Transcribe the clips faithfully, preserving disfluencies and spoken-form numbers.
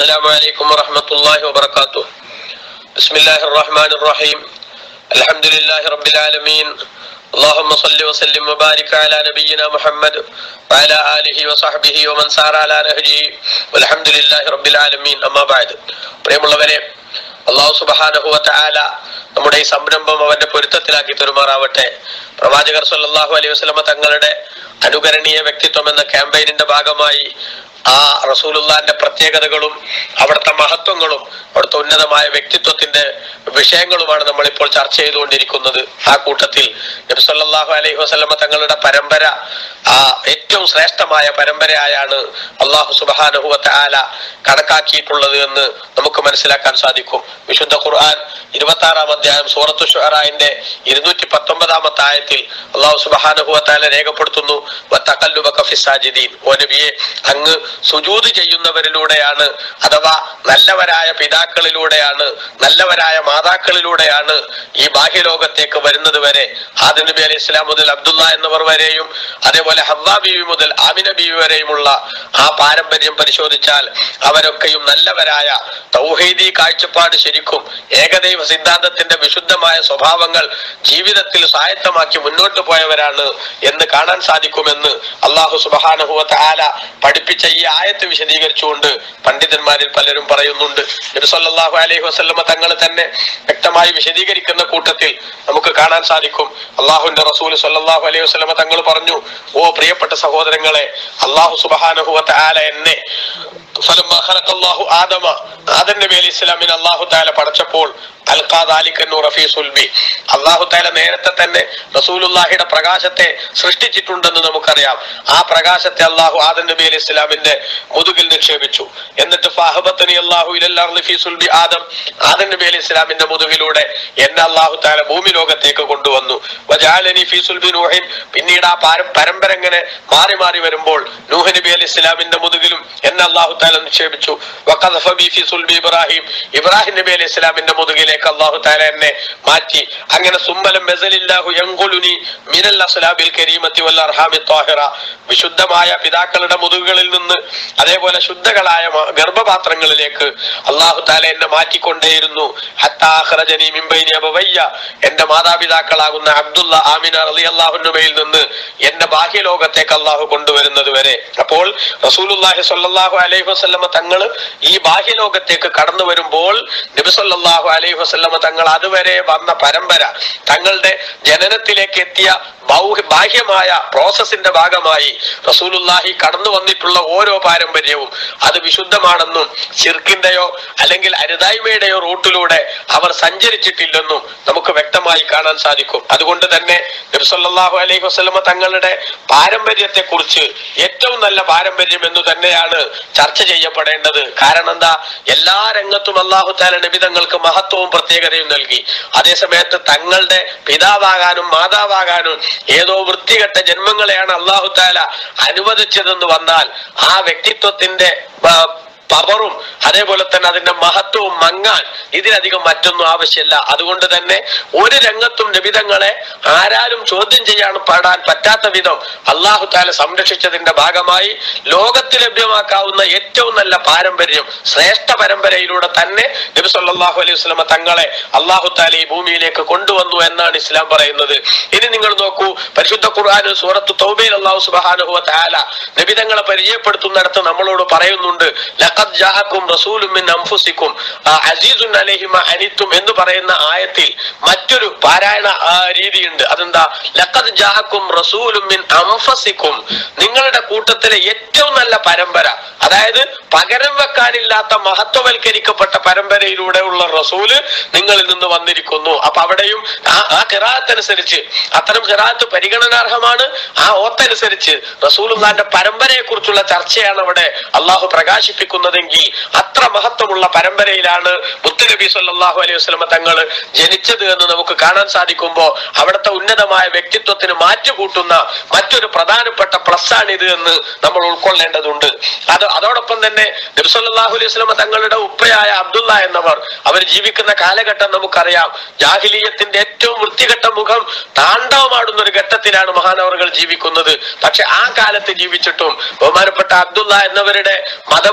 السلام عليكم ورحمة الله وبركاته. بسم الله الرحمن الرحيم. الحمد لله رب العالمين. اللهم صل وسلم وبارك على نبينا محمد وعلى آله وصحبه ومن سار على نهجه والحمد لله رب العالمين. أما بعد. പ്രിയമുള്ളവരെ, അല്ലാഹു സുബ്ഹാനഹു വ തആല നമ്മുടെ ഈ സംരംഭം അവന്റെ പൊരുത്തത്തിലാക്കി തരുമാറാവട്ടെ. പ്രവാചകർ സല്ലല്ലാഹു അലൈഹി വസല്ലമ തങ്ങളുടെ അനുകരണീയ വ്യക്തിത്വം എന്ന ക്യാമ്പയിനിന്റെ ഭാഗമായി ആ റസൂലുള്ളാഹിന്റെ പ്രത്യേകതകളും അവിടുത്തെ മഹത്വങ്ങളും അവിടുത്തെ ഉന്നതമായ വ്യക്തിത്വത്തിന്റെ വിഷയങ്ങളുമാണ് നമ്മൾ ഇപ്പോൾ ചർച്ച ചെയ്തുകൊണ്ടിരിക്കുന്നത്. ആ കൂട്ടത്തിൽ നബി സല്ലല്ലാഹു അലൈഹി വസല്ലമ തങ്ങളുടെ പരമ്പര ആ ഏറ്റവും ശ്രേഷ്ഠമായ പരമ്പരയായാണ് അല്ലാഹു സുബ്ഹാനഹു വ തആല കണക്കാക്കിയിട്ടുള്ളത് എന്ന് നമുക്ക് മനസ്സിലാക്കാൻ സാധിക്കും. വിശുദ്ധ ഖുർആൻ ഇരുപത്തി ആറാം അധ്യായം സൂറത്തു ശുഅറാഇന്റെ ഇരുന്നൂറ്റി പത്തൊമ്പതാമത്തെ ആയത്തിൽ അല്ലാഹു സുബ്ഹാനഹു വ തആല രേഖപ്പെടുത്തുന്നു, വതഖല്ലുബക ഫിസ്സാജിദീൻ. ഓ നബിയെ, അങ്ങ് സുജൂദ് ചെയ്യുന്നവരിലൂടെയാണ്, അഥവാ നല്ലവരായ പിതാക്കളിലൂടെയാണ്, നല്ലവരായ മാതാക്കളിലൂടെയാണ് ഈ ബാഹ്യലോകത്തേക്ക് വരുന്നത് വരെ. ആദം നബി അലൈഹി ഇസ്ലാം മുതൽ അബ്ദുള്ള എന്നിവർ വരെയും അതേപോലെ ഹവ്വാ ബീവി മുതൽ ആമിന ബീവി വരെയുമുള്ള ആ പാരമ്പര്യം പരിശോധിച്ചാൽ അവരൊക്കെയും നല്ലവരായ തൗഹീദി കാഴ്ചപ്പാട് ശരിക്കും ഏകദൈവ സിദ്ധാന്തത്തിന്റെ വിശുദ്ധമായ സ്വഭാവങ്ങൾ ജീവിതത്തിൽ സ്വായത്തമാക്കി മുന്നോട്ട് പോയവരാണ് എന്ന് കാണാൻ സാധിക്കുമെന്ന് അല്ലാഹു സുബ്ഹാനഹു വ തആല പഠിപ്പിച്ച ഈ ആയത്ത് വിശദീകരിച്ചുകൊണ്ട് പണ്ഡിതന്മാരിൽ പലരും പറയുന്നുണ്ട്. നബി സല്ലല്ലാഹു അലൈഹി വസല്ലമ തങ്ങൾ തന്നെ വ്യക്തമായി വിശദീകരിക്കുന്ന കൂട്ടത്തിൽ നമുക്ക് കാണാൻ സാധിക്കും. അല്ലാഹുവിന്റെ റസൂൽ സല്ലല്ലാഹു അലൈഹി വസല്ലമ തങ്ങൾ പറഞ്ഞു, ഓ പ്രിയപ്പെട്ട സഹോദരങ്ങളെ, അല്ലാഹു സുബ്ഹാനഹു വ തആല എന്നെ ഫലമ്മ ഖലഖല്ലാഹു ആദമ ആദം നബി അലൈഹി ഇസ്ലാമിനെ അല്ലാഹു തആല പടച്ചപ്പോൾ അൽഖാ ദാലിക നൂറ ഫീ സുൽബി, അല്ലാഹു തആല നേരത്തെ തന്നെ റസൂലുള്ളാഹിയുടെ പ്രകാശത്തെ സൃഷ്ടിച്ചിട്ടുണ്ടെന്ന് നമുക്കറിയാം. ആ പ്രകാശത്തെ അല്ലാഹു ആദം നബി അലൈഹി ഇസ്ലാമിന്റെ മുതുകിൽ നിക്ഷേപിച്ചു. എന്നിട്ട് ഫഅഹബതനി അല്ലാഹു ഇലൽ അർളി ഫീ സുൽബി ആദം, ആദം നബി അലൈഹി ഇസ്ലാമിന്റെ മുതുകിലൂടെ എന്നെ അല്ലാഹു തആല ഭൂമി ലോകത്തേക്ക് കൊണ്ടുവന്നു. വജഅലനി ഫീ സുൽബി നൂഹിൻ, പിന്നീട് ആ പരമ്പര ഇങ്ങനെ മാറി മാറി വരുമ്പോൾ നൂഹ് നബി അലൈഹി ഇസ്ലാമിന്റെ മുതുകിലും എന്നെ അല്ലാഹു തആല നിക്ഷേപിച്ചു. വഖദഫ ബി ഫീ സുൽബി ഇബ്രാഹിം, ഇബ്രാഹിം നബി അലൈഹി ഇസ്ലാമിന്റെ മുതുകിലേക്ക് അല്ലാഹു തആല എന്നെ മാറ്റി. അങ്ങനെ സുമ്മലം ബസലില്ലാഹു യൻഖുലുനി മിനൽ അസ്ലാബിൽ കരീമത്തി വൽ അർഹാമി ത്വാഹിറ, വിശുദ്ധമായ പിതാക്കളുടെ മുതുകുകളിൽ നിന്ന് അതേപോലെ ശുദ്ധകളായ ഗർഭപാത്രങ്ങളിലേക്ക് അല്ലാഹു തആല എന്നെ മാറ്റിക്കൊണ്ടേയിരുന്നു. ഹത്താ അഖ്റജനി മിൻ ബൈനി അബവയ്യ, എന്റെ മാതാപിതാക്കളാകുന്ന അബ്ദുള്ള ആമിന റളിയല്ലാഹു അൻഹുമയിൽ നിന്ന് എന്നെ ബാഹ്യലോകത്തേക്ക് അല്ലാഹു കൊണ്ടുവരുന്നത് വരെ. അപ്പോൾ റസൂലുള്ളാഹി സ്വല്ലല്ലാഹു അലൈഹി വസല്ലമ തങ്ങൾ ഈ ബാഹ്യലോകത്തേക്ക് കടന്നു വരുമ്പോൾ നബി സല്ലല്ലാഹു അലൈഹി വസല്ലമ തങ്ങൾ അതുവരെ വന്ന പരമ്പര, തങ്ങളുടെ ജനനത്തിലേക്ക് എത്തിയ ബാഹ്യമായ പ്രോസസിന്റെ ഭാഗമായി റസൂലുള്ളാഹി കടന്നു വന്നിട്ടുള്ള ഓരോ പാരമ്പര്യവും അത് വിശുദ്ധമാണെന്നും ശിർക്കിന്റെയോ അല്ലെങ്കിൽ അരുതായ്മയുടെയോ റൂട്ടിലൂടെ അവർ സഞ്ചരിച്ചിട്ടില്ലെന്നും നമുക്ക് വ്യക്തമായി കാണാൻ സാധിക്കും. അതുകൊണ്ട് തന്നെ നബി സല്ലല്ലാഹു അലൈഹി വസല്ലമ തങ്ങളുടെ പാരമ്പര്യത്തെ കുറിച്ച് ഏറ്റവും നല്ല പാരമ്പര്യം എന്ന് തന്നെയാണ് ചർച്ച ചെയ്യപ്പെടേണ്ടത്. കാരണം എന്താ, എല്ലാ രംഗത്തും അല്ലാഹു തആല നബി തങ്ങൾക്ക് മഹത്വവും പ്രത്യേകതയും നൽകി. അതേസമയത്ത് തങ്ങളുടെ പിതാവാകാനും മാതാവാകാനും ഏതോ വൃത്തികെട്ട ജന്മങ്ങളെയാണ് അല്ലാഹു തആല അനുവദിച്ചതെന്ന് വന്നാൽ ആ വ്യക്തിത്വത്തിന്റെ പവറും അതേപോലെ തന്നെ അതിന്റെ മഹത്വവും മങ്ങാൻ ഇതിലധികം മറ്റൊന്നും ആവശ്യമില്ല. അതുകൊണ്ട് തന്നെ ഒരു രംഗത്തും നബിതങ്ങളെ ആരാലും ചോദ്യം ചെയ്യാൻ പാടാൻ പറ്റാത്ത വിധം അല്ലാഹു തആല സംരക്ഷിച്ചതിന്റെ ഭാഗമായി ലോകത്ത് ലഭ്യമാക്കാവുന്ന ഏറ്റവും നല്ല പാരമ്പര്യം, ശ്രേഷ്ഠ പരമ്പരയിലൂടെ തന്നെ നബി സല്ലല്ലാഹു അലൈഹി വസല്ലമ തങ്ങളെ അല്ലാഹു തആല ഈ ഭൂമിയിലേക്ക് കൊണ്ടുവന്നു എന്നാണ് ഇസ്ലാം പറയുന്നത്. ഇനി നിങ്ങൾ നോക്കൂ, പരിശുദ്ധ ഖുർആനിൽ സൂറത്തു തൗബയിൽ അല്ലാഹു സുബ്ഹാനഹു വ തആല നബിതങ്ങളെ പരിചയപ്പെടുത്തുന്നിടത്ത് നമ്മളോട് പറയുന്നുണ്ട്, ലഖദ് ജാഅകും റസൂലുൻ മിൻ അൻഫുസികും അസീസുൻ അലൈഹി മാ അനിത്തും എന്ന് പറയുന്ന ആയത്തിൽ മറ്റൊരു പാരായണ രീതിയുണ്ട്. അതെന്താ, ലഖദ് ജാഅകും റസൂലുൻ മിൻ അൻഫുസികും, നിങ്ങളുടെ കൂട്ടത്തിലെ ഏറ്റവും നല്ല പരമ്പര, അതായത് പകരം വെക്കാനില്ലാത്ത മഹത്വവൽക്കരിക്കപ്പെട്ട പരമ്പരയിലൂടെ ഉള്ള റസൂല് നിങ്ങളിൽ നിന്ന് വന്നിരിക്കുന്നു. അപ്പൊ അവിടെയും ആ ആ ഖിറാഅത്തനുസരിച്ച്, അത്തരം ഖിറാഅത്ത് പരിഗണനാർഹമാണ്. ആ ഓത്തനുസരിച്ച് റസൂലുള്ളാഹിന്റെ പരമ്പരയെ കുറിച്ചുള്ള ചർച്ചയാണ് അവിടെ അള്ളാഹു പ്രകാശിപ്പിക്കുന്നതെങ്കിൽ അത്ര മഹത്വമുള്ള പരമ്പരയിലാണ് മുത്തുനബി സല്ലല്ലാഹു അലൈഹി വസല്ലമ തങ്ങൾ ജനിച്ചത് എന്ന് നമുക്ക് കാണാൻ സാധിക്കുമ്പോൾ അവിടുത്തെ ഉന്നതമായ വ്യക്തിത്വത്തിന് മാറ്റുകൂട്ടുന്ന മറ്റൊരു പ്രധാനപ്പെട്ട പ്ലസ് ആണിത് എന്ന് നമ്മൾ ഉൾക്കൊള്ളേണ്ടതുണ്ട്. അത് അതോടൊപ്പം തന്നെ നബി സല്ലല്ലാഹു അലൈഹി വസല്ലമ തങ്ങളുടെ ഉപ്പയായ അബ്ദുള്ള എന്നവർ അവർ ജീവിക്കുന്ന കാലഘട്ടം നമുക്കറിയാം. ജാഹിലിയത്തിന്റെ ഏറ്റവും വൃത്തികെട്ട മുഖം താണ്ഡവമാടുന്ന ഒരു ഘട്ടത്തിലാണ് മഹാനവറുകൾ ജീവിക്കുന്നത്. പക്ഷെ ആ കാലത്ത് ജീവിച്ചിട്ടും ബഹുമാനപ്പെട്ട അബ്ദുള്ള എന്നവരുടെ മതബോധവും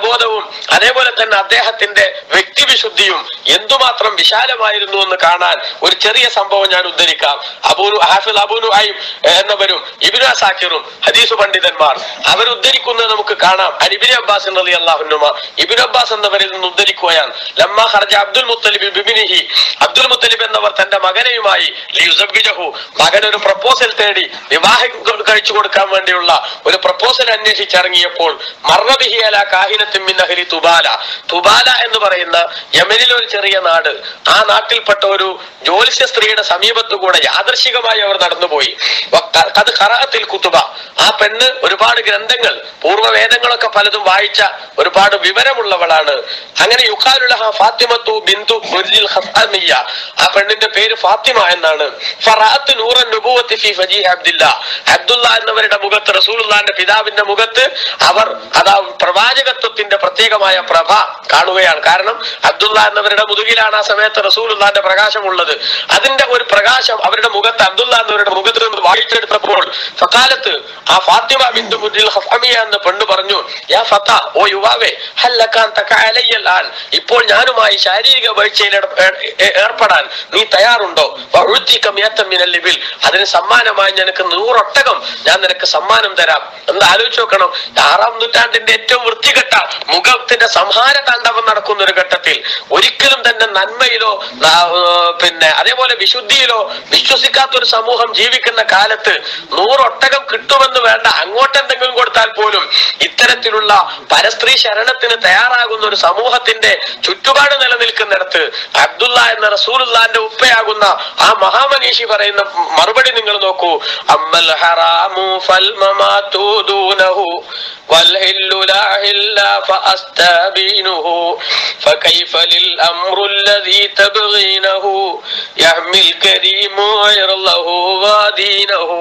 അതേപോലെ തന്നെ അദ്ദേഹത്തിന്റെ വ്യക്തിവിശുദ്ധിയും എന്തുമാത്രം വിശാലമായിരുന്നു എന്ന് കാണാൻ ഒരു ചെറിയ സംഭവം ഞാൻ ഉദ്ധരിക്കാം. അബൂ ഹാഫിദ് അബൂ നുഐം എന്നവരും ഇബ്നു അസാക്കിറും ഹദീസ് പണ്ഡിതന്മാർ അവർ ഉദ്ധരിക്കുന്നത് നമുക്ക് കാണാം. ഇബ്നു അബ്ബാസ് റളിയല്ലാഹു അൻഹുമ ഇബ്നു അബ്ബാസ് എന്നവരിൽ നിന്ന് ഉദ്ധരിക്കുകയാണ്. ലമ്മ ഖറജ അബ്ദുൽ മുത്തലിബ് ബിബിനിഹി അബ്ദുൽ മുത്തലിബ് എന്നവർ തന്റെ മകനെയുമായി ലിയുസബ്ബിജഹു മകനൊരു പ്രപ്പോസൽ തേടി വിവാഹം കഴിച്ചു കൊടുക്കാൻ വേണ്ടിയുള്ള ഒരു പ്രപ്പോസൽ അന്വേഷിച്ചിറങ്ങിയപ്പോൾ മർറബിഹി അലാ കാഹിനത്തിൻ മിൻ അഹ്ലി തുബാല തുബാല എന്ന് പറയുന്ന യമനിലെ ഒരു ചെറിയ നാട്, ആ നാട്ടിൽപ്പെട്ട ഒരു ജ്യോത്സ്യ സ്ത്രീയുടെ സമീപത്തു കൂടെ യാദർശികമായി അവർ നടന്നുപോയി. അത് ഖറാഅത്തിൽ കുതുബ ആ പെണ്ണ് ഒരുപാട് ഗ്രന്ഥങ്ങൾ പൂർവ്വവേദങ്ങളൊക്കെ പലതും വായിച്ച ഒരുപാട് വിവരമുള്ളവളാണ്. അങ്ങനെ യുഖാലുലഹ ഫാത്തിമത്തു ബിന്തു ബുർജിൽ ഖസാമിയ ആ പെണ്ണിന്റെ പേര് ഫാത്തിമ എന്നാണ്. ഫറഅത്ത് നൂറൻ നുബുവത്തി ഫീ ഫജീ അബ്ദുല്ലാ അബ്ദുല്ലാ എന്നവരുടെ മുഖത്ത് റസൂലുള്ളാഹിന്റെ പിതാവിന്റെ മുഖത്ത് അവർ അതാ പ്രവാചകത്വത്തിന്റെ പ്രത്യേകമായ പ്രഭ കാണുകയാണ്. കാരണം അബ്ദുല്ലാ എന്നവരുടെ മുതുകിലാണ് ആ സമയത്ത് റസൂലുള്ളാഹിന്റെ പ്രകാശമുള്ളത്. അതിന്റെ ഒരു പ്രകാശം അവരുടെ മുഖത്ത് അബ്ദുല്ലാ എന്നവരുടെ മുഖത്ത് നിന്ന് വായിച്ചെടുത്തപ്പോൾ ഫഖാലത്ത് ആ ഫാത്തിമ ബിന്തു ബുർജിൽ ഖസാമിയ എന്ന പെണ്ണ് പറഞ്ഞു, യാ ഫത ഓ യുവാവേ ഹല്ലകാൻ തകഅലയ്യൽ ആൻ ഇപ്പോൾ ഞാനുമായി ശാരീരിക വീഴ്ചയിൽ ഏർപ്പെടാൻ നീ തയ്യാറുണ്ടോ? മിനൽ അതിന് സമ്മാനമായി നിനക്ക് നൂറൊട്ടകം ഞാൻ നിനക്ക് സമ്മാനം തരാം. എന്ന് ആലോചിച്ച് നോക്കണം. ആറാം നൂറ്റാണ്ടിന്റെ ഏറ്റവും വൃത്തികെട്ട മുഖത്തിന്റെ സംഹാര താണ്ഡവം നടക്കുന്ന ഒരു ഘട്ടത്തിൽ ഒരിക്കലും തന്നെ നന്മയിലോ പിന്നെ അതേപോലെ വിശുദ്ധിയിലോ വിശ്വസിക്കാത്ത ഒരു സമൂഹം ജീവിക്കുന്ന കാലത്ത് നൂറൊട്ടകം കിട്ടുമെന്ന് വേണ്ട, അങ്ങോട്ടെന്തെങ്കിലും കൊടുത്താൽ പോലും ഇത്തരത്തിലുള്ള പരസ്ത്രീ ശരണത്തിന് തയ്യാറാകുന്ന ഒരു സമൂഹത്തിന്റെ ചുറ്റുപാട് നിലനിൽക്കുന്നിടത്ത് അബ്ദുല്ല എന്ന റസൂലുള്ളാഹിന്റെ ഉപ്പയാകുന്ന ആ മഹാമനീഷി പറയുന്ന മറുപടി നിങ്ങൾ നോക്കൂ. അമ്മൽ ഹറാമു ഫൽ മമാതു ദൂനഹു വൽ ഹില്ലു ലാ ഹില്ല ഫഅസ്തബീനുഹു ഫകൈഫ ലിൽ അംറു അല്ലദീ തബ്ഗീനഹു യഹ്മിൽ കരീമു ഇർലഹു വദീനഹു.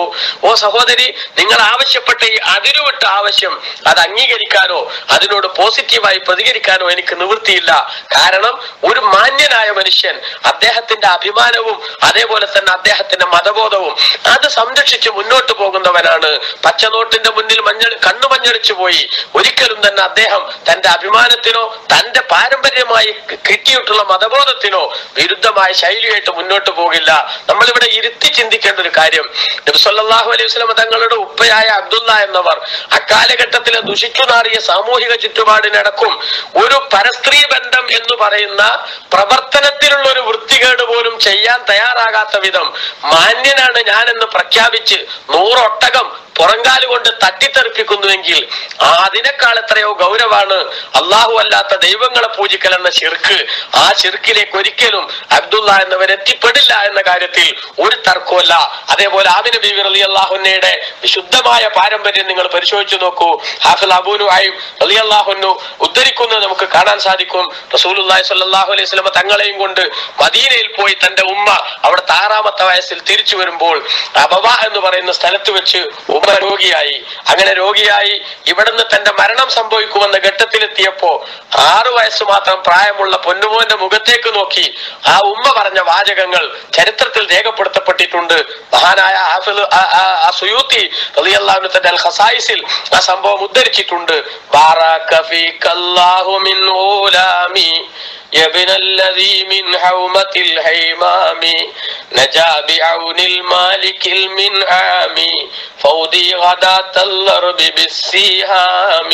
ഓ സഹോദരി, നിങ്ങൾ ആവശ്യപ്പെട്ട ഈ അതിരുവിട്ട ആവശ്യം അത് അംഗീകരിക്കാനോ അതിനോട് പോസിറ്റീവായി പ്രതികരിക്കാനോ എനിക്ക് നിവൃത്തിയില്ല. കാരണം ഒരു മാന്യനായ മനുഷ്യൻ അദ്ദേഹത്തിന്റെ അഭിമാനവും അതേപോലെ തന്നെ അദ്ദേഹത്തിന്റെ മതബോധവും അത് സംരക്ഷിച്ച് മുന്നോട്ട് പോകുന്നവനാണ്. പച്ചനോട്ടിന്റെ മുന്നിൽ മഞ്ഞൾ കണ്ണു മഞ്ഞളിച്ചു പോയി ഒരിക്കലും തന്നെ അദ്ദേഹം തന്റെ അഭിമാനത്തിനോ തന്റെ പാരമ്പര്യമായി കിട്ടിയിട്ടുള്ള മതബോധത്തിനോ വിരുദ്ധമായ ശൈലിയായിട്ട് മുന്നോട്ട് പോകില്ല. നമ്മളിവിടെ ഇരുത്തി ചിന്തിക്കേണ്ട ഒരു കാര്യം, നബി സല്ലല്ലാഹു അലൈഹി വസല്ലം തങ്ങളുടെ ഉപ്പയായ അബ്ദുല്ല എന്നവർ അക്കാലഘട്ടത്തിലെ ദുഷിച്ചു നാറിയ സാമൂഹിക ചുറ്റുപാടിനടക്കും ഒരു പരസ്ത്രീ ബന്ധം എന്ന് പറയുന്ന പ്രവർത്തനത്തിലുള്ള ഒരു വൃത്തികേട് പോലും ചെയ്യാൻ തയ്യാറാകാത്ത വിധം മാന്യനാണ് ഞാനെന്ന് പ്രഖ്യാപിച്ച് നൂറൊട്ടകം പുറങ്കാല് കൊണ്ട് തട്ടിത്തെറിപ്പിക്കുന്നുവെങ്കിൽ അതിനേക്കാൾ എത്രയോ ഗൗരവാണ് അള്ളാഹു അല്ലാത്ത ദൈവങ്ങളെ പൂജിക്കൽ എന്ന ശിർക്ക്. ആ ശിർക്കിലേക്ക് ഒരിക്കലും അബ്ദുല്ല എന്നവർ എത്തിപ്പെടില്ല എന്ന കാര്യത്തിൽ ഒരു തർക്കമല്ല. അതേപോലെ ആമിന ബീവി റളിയല്ലാഹു അൻഹയുടെ വിശുദ്ധമായ പാരമ്പര്യം നിങ്ങൾ പരിശോധിച്ചു നോക്കൂ. ഹാഫിദ് അബൂ നുഐം റളിയല്ലാഹു അൻഹു ഉദ്ധരിക്കുന്നത് നമുക്ക് കാണാൻ സാധിക്കും. റസൂലുള്ളാഹി സ്വല്ലല്ലാഹു അലൈഹി വസല്ലം തങ്ങളെയും കൊണ്ട് മദീനയിൽ പോയി തന്റെ ഉമ്മ അവിടെ ആറാമത്തെ വയസ്സിൽ തിരിച്ചു വരുമ്പോൾ അബവ എന്ന് പറയുന്ന സ്ഥലത്ത് വെച്ച് രോഗിയായി. അങ്ങനെ രോഗിയായി ഇവിടുന്ന് തന്റെ മരണം സംഭവിക്കുമെന്ന ഘട്ടത്തിലെത്തിയപ്പോ ആറു വയസ്സ് മാത്രം പ്രായമുള്ള പൊന്നുമോന്റെ മുഖത്തേക്ക് നോക്കി ആ ഉമ്മ പറഞ്ഞ വാചകങ്ങൾ ചരിത്രത്തിൽ രേഖപ്പെടുത്തപ്പെട്ടിട്ടുണ്ട്. മഹാനായ ഹാഫിദ് സുയൂത്തി റളിയല്ലാഹു അൻഹു തന്റെ അൽ ഖസായിസിൽ ആ സംഭവം ഉദ്ധരിച്ചിട്ടുണ്ട്. ബാറക ഫീകല്ലാഹു മിൻ ഉലാമി يبن الذي من حومة الهيمام نجا بعون المالك المنعام فودي غداة الأرض بالسهام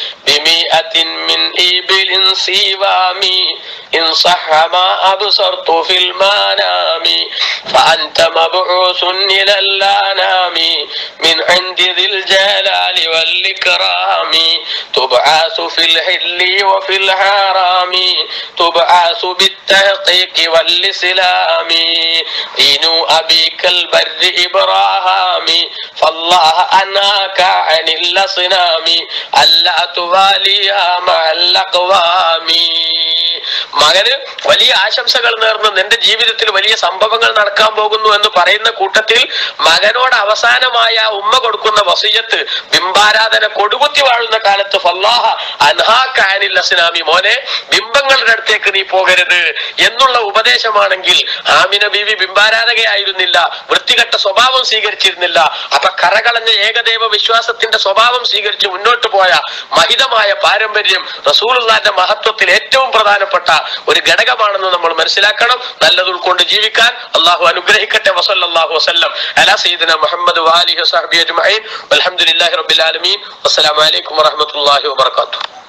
بمئة من إبل سوام إن صح ما أبصرت في المنام فأنت مبعوث إلى الأنام من عند ذي الجلال والإكرام تبعث في الحل وفي الحرام تبعث بالتحقيق والإسلام دين أبيك البر إبراهام فالله أناك عن الأصنام ألا تواليها مع الأقوام. മകന് വലിയ ആശംസകൾ നേർന്ന് നിന്റെ ജീവിതത്തിൽ വലിയ സംഭവങ്ങൾ നടക്കാൻ പോകുന്നു എന്ന് പറയുന്ന കൂട്ടത്തിൽ മകനോട് അവസാനമായ ഉമ്മ കൊടുക്കുന്ന വസിയത്ത് ബിംബാരാധന കൊടുകുത്തി വാഴുന്ന കാലത്ത് ഫല്ലാഹ അൻഹാക അനിൽ അസ്നാമി, മോനെ ബിംബങ്ങളുടെ അടുത്തേക്ക് നീ പോകരുത് എന്നുള്ള ഉപദേശമാണെങ്കിൽ ആമിന ബീവി ബിംബാരാധകയായിരുന്നില്ല, വൃത്തികെട്ട സ്വഭാവം സ്വീകരിച്ചിരുന്നില്ല. അപ്പൊ കറകളഞ്ഞ ഏകദൈവ വിശ്വാസത്തിന്റെ സ്വഭാവം സ്വീകരിച്ച് മുന്നോട്ട് പോയ മഹിതമായ പാരമ്പര്യം റസൂലുള്ളാഹിന്റെ മഹത്വത്തിൽ ഏറ്റവും പ്രധാനപ്പെട്ട ഒരു ഘടകമാണെന്ന് നമ്മൾ മനസ്സിലാക്കണം. നല്ലത് ഉൾക്കൊണ്ട് ജീവിക്കാൻ അള്ളാഹു അനുഗ്രഹിക്കട്ടെ. വസല്ലല്ലാഹു വസല്ലം അലാ സയ്യിദിന മുഹമ്മദ് വആലിഹി വസഹ്ബിഹി അജ്മഈൻ വൽഹംദുലില്ലാഹി റബ്ബിൽ ആലമീൻ. വസ്സലാമു അലൈക്കും വറഹ്മത്തുള്ളാഹി വബറകാതുഹു.